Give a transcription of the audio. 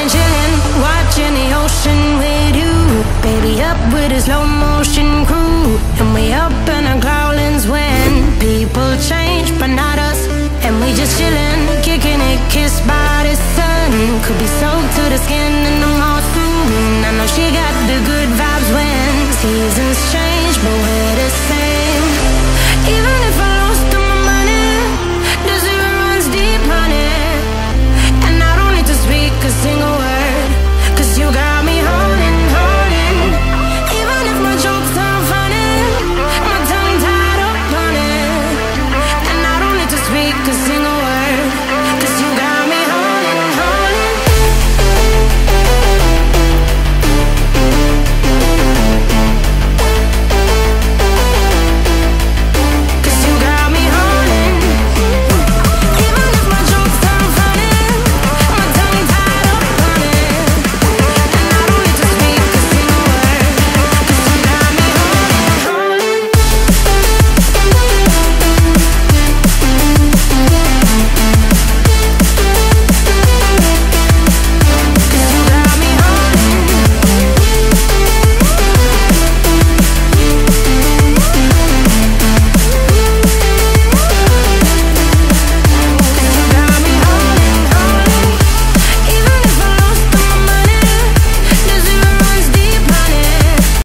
chillin', watching the ocean with you. Baby, up with a slow motion crew. And we up in our growlings when people change, but not us. And we just chillin', kicking it, kissed by the sun. Could be soaked to the skin in the morning.